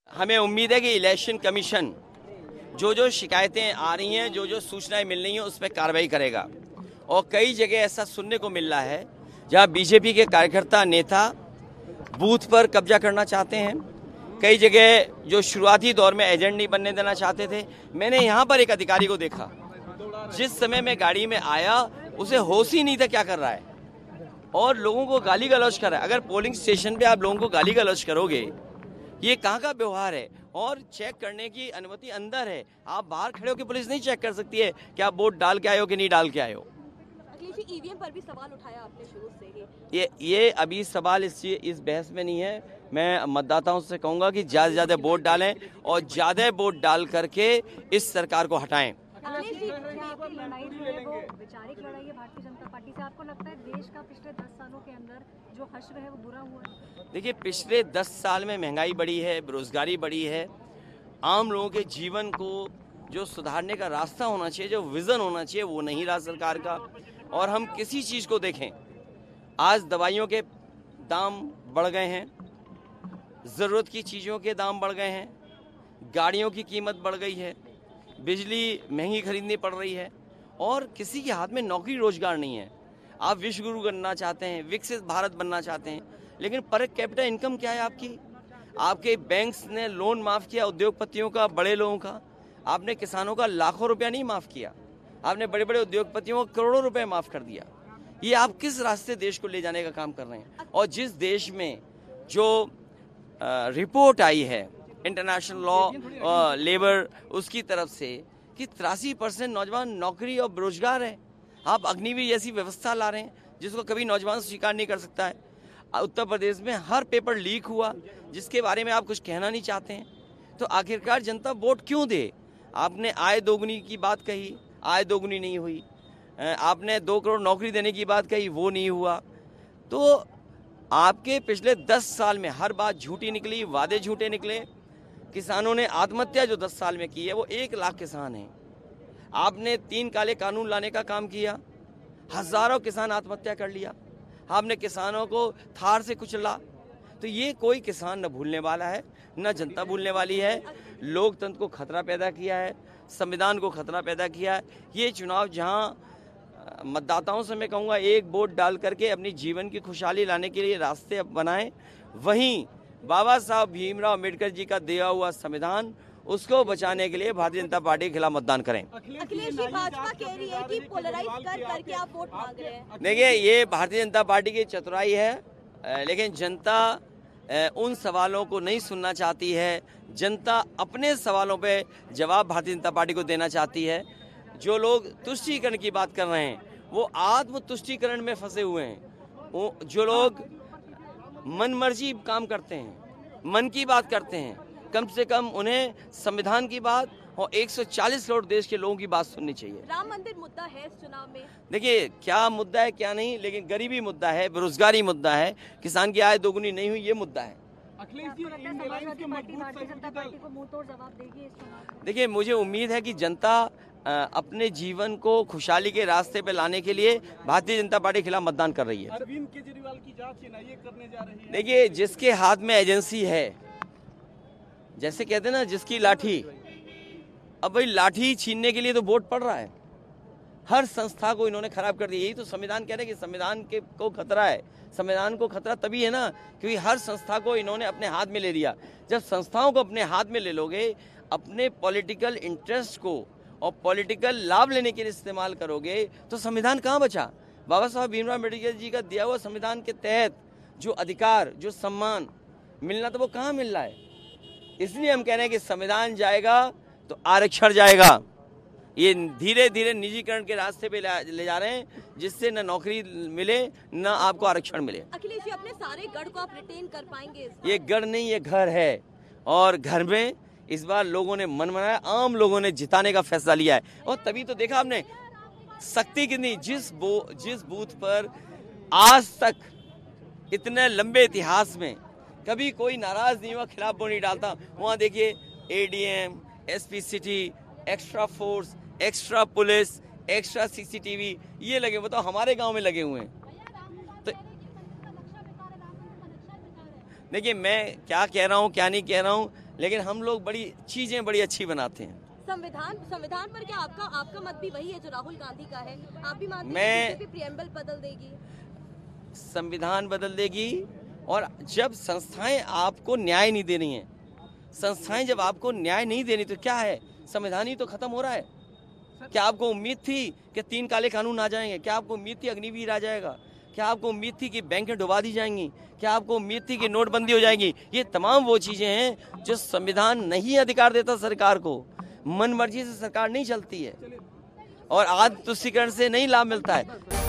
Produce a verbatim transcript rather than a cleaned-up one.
हमें उम्मीद है कि इलेक्शन कमीशन जो जो शिकायतें आ रही हैं, जो जो सूचनाएं मिल रही हैं, उस पर कार्रवाई करेगा। और कई जगह ऐसा सुनने को मिल रहा है जहां बीजेपी के कार्यकर्ता नेता बूथ पर कब्जा करना चाहते हैं। कई जगह जो शुरुआती दौर में एजेंट नहीं बनने देना चाहते थे। मैंने यहाँ पर एक अधिकारी को देखा, जिस समय मैं गाड़ी में आया उसे होश ही नहीं था क्या कर रहा है, और लोगों को गाली गलौज कर रहा है। अगर पोलिंग स्टेशन पे आप लोगों को गाली गलौज करोगे, ये कहाँ का व्यवहार है? और चेक करने की अनुमति अंदर है, आप बाहर खड़े होकर पुलिस नहीं चेक कर सकती है कि आप वोट डाल के आए हो कि नहीं डाल के आए हो। ईवीएम पर भी सवाल उठाया आपने शुरू से ही। ये ये अभी सवाल इस इस बहस में नहीं है। मैं मतदाताओं से कहूंगा कि ज्यादा से ज्यादा वोट डालें और ज्यादा वोट डाल करके इस सरकार को हटाएं। अखिलेश जी, आपकी लड़ाई जो है वो वैचारिक लड़ाई है भारतीय जनता पार्टी से। आपको लगता है देश का पिछले दस सालों के अंदर जो हश्र है वो बुरा हुआ है? देखिए, पिछले दस साल में महंगाई बढ़ी है, बेरोजगारी बढ़ी है, आम लोगों के जीवन को जो सुधारने का रास्ता होना चाहिए, जो विजन होना चाहिए, वो नहीं रहा सरकार का। और हम किसी चीज़ को देखें, आज दवाइयों के दाम बढ़ गए हैं, ज़रूरत की चीज़ों के दाम बढ़ गए हैं, गाड़ियों की कीमत बढ़ गई है, बिजली महंगी खरीदनी पड़ रही है, और किसी के हाथ में नौकरी रोजगार नहीं है। आप विश्व गुरु बनना चाहते हैं, विकसित भारत बनना चाहते हैं, लेकिन पर कैपिटा इनकम क्या है आपकी? आपके बैंक्स ने लोन माफ़ किया उद्योगपतियों का, बड़े लोगों का। आपने किसानों का लाखों रुपया नहीं माफ़ किया, आपने बड़े बड़े उद्योगपतियों को करोड़ों रुपए माफ़ कर दिया। ये आप किस रास्ते देश को ले जाने का काम कर रहे हैं? और जिस देश में जो रिपोर्ट आई है इंटरनेशनल लॉ लेबर उसकी तरफ से कि तिरासी परसेंट नौजवान नौकरी और बेरोजगार है, आप अग्निवीर जैसी व्यवस्था ला रहे हैं जिसको कभी नौजवान स्वीकार नहीं कर सकता है। उत्तर प्रदेश में हर पेपर लीक हुआ जिसके बारे में आप कुछ कहना नहीं चाहते हैं, तो आखिरकार जनता वोट क्यों दे? आपने आय दोगुनी की बात कही, आय दोगुनी नहीं हुई। आपने दो करोड़ नौकरी देने की बात कही, वो नहीं हुआ। तो आपके पिछले दस साल में हर बात झूठी निकली, वादे झूठे निकले। किसानों ने आत्महत्या जो दस साल में की है वो एक लाख किसान हैं। आपने तीन काले कानून लाने का काम किया, हजारों किसान आत्महत्या कर लिया। आपने किसानों को थार से कुचला। तो ये कोई किसान न भूलने वाला है, न जनता भूलने वाली है। लोकतंत्र को खतरा पैदा किया है, संविधान को खतरा पैदा किया है। ये चुनाव जहां मतदाताओं से मैं कहूँगा एक वोट डाल करके अपनी जीवन की खुशहाली लाने के लिए रास्ते बनाएं, वहीं बाबा साहब भीमराव अम्बेडकर जी का दिया हुआ संविधान, उसको बचाने के लिए भारतीय जनता पार्टी के खिलाफ मतदान करें। अखिलेश जी, भाजपा कह रही है कि पोलराइज कर करके आप वोट मांग रहे हैं। देखिए, ये भारतीय जनता पार्टी की चतुराई है, लेकिन जनता उन सवालों को नहीं सुनना चाहती है। जनता अपने सवालों पे जवाब भारतीय जनता पार्टी को देना चाहती है। जो लोग तुष्टीकरण की बात कर रहे हैं वो आत्म तुष्टीकरण में फंसे हुए हैं। वो जो लोग मन मर्जी काम करते हैं, मन की बात करते हैं, कम से कम उन्हें संविधान की बात और एक सौ चालीस करोड़ देश के लोगों की बात सुननी चाहिए। राम मंदिर मुद्दा है इस चुनाव में। देखिए, क्या मुद्दा है क्या नहीं, लेकिन गरीबी मुद्दा है, बेरोजगारी मुद्दा है, किसान की आय दोगुनी नहीं हुई, ये मुद्दा है। देखिए, मुझे उम्मीद है कि जनता अपने जीवन को खुशहाली के रास्ते पे लाने के लिए भारतीय जनता पार्टी के खिलाफ मतदान कर रही है। अरविंद केजरीवाल की जांच एनआईए करने जा रही है। देखिए, जिसके हाथ में एजेंसी है, जैसे कहते हैं ना, जिसकी लाठी, अब भाई लाठी छीनने के लिए तो वोट पड़ रहा है। हर संस्था को इन्होंने खराब कर दिया। यही तो संविधान कह रहे हैं कि संविधान के को खतरा है। संविधान को खतरा तभी है ना, क्योंकि हर संस्था को इन्होंने अपने हाथ में ले लिया। जब संस्थाओं को अपने हाथ में ले लोगे, अपने पॉलिटिकल इंटरेस्ट को और पॉलिटिकल लाभ लेने के लिए इस्तेमाल करोगे, तो संविधान कहाँ बचा? बाबा साहब भीमराव अम्बेडकर जी का दिया हुआ संविधान के तहत जो अधिकार, जो सम्मान मिलना था, वो कहाँ मिल रहा है? इसलिए हम कह रहे हैं कि संविधान जाएगा तो आरक्षण जाएगा। ये धीरे धीरे निजीकरण के रास्ते पे ले जा रहे हैं, जिससे न नौकरी मिले न आपको आरक्षण मिले। अखिलेश जी, अपने सारे गढ़ को आप रिटेन कर पाएंगे? ये गढ़ नहीं, ये घर है, और घर में इस बार लोगों ने मन बनाया, आम लोगों ने जिताने का फैसला लिया है। और तभी तो देखा आपने शक्ति कितनी, जिस बो जिस बूथ पर आज तक इतने लंबे इतिहास में कभी कोई नाराज नहीं हुआ, खिलाफ वोट नहीं डालता, वहाँ देखिए ADM, SP city, extra force, extra police, extra CCTV ये लगे। बताओ, हमारे गांव में लगे हुए हैं। तो देखिए, मैं क्या कह रहा हूँ क्या नहीं कह रहा हूँ, लेकिन हम लोग बड़ी चीजें बड़ी अच्छी बनाते हैं। संविधान संविधान पर क्या आपका आपका मत भी वही है जो राहुल गांधी का है? आप भी मानते मैं हैं कि प्रियम्बल बदल देगी, संविधान बदल देगी? और जब संस्थाएं आपको न्याय नहीं दे रही हैं, संस्थाएं जब आपको न्याय नहीं दे रही तो क्या है, संविधान ही तो खत्म हो रहा है। क्या आपको उम्मीद थी कि तीन काले कानून आ जाएंगे? क्या आपको उम्मीद थी अग्निवीर आ जाएगा? क्या आपको उम्मीद थी कि बैंकें डुबा दी जाएंगी? क्या आपको उम्मीद थी कि नोटबंदी हो जाएगी? ये तमाम वो चीजें हैं जो संविधान नहीं अधिकार देता सरकार को। मन मर्जी से सरकार नहीं चलती है और आत्म तुष्टीकरण से नहीं लाभ मिलता है।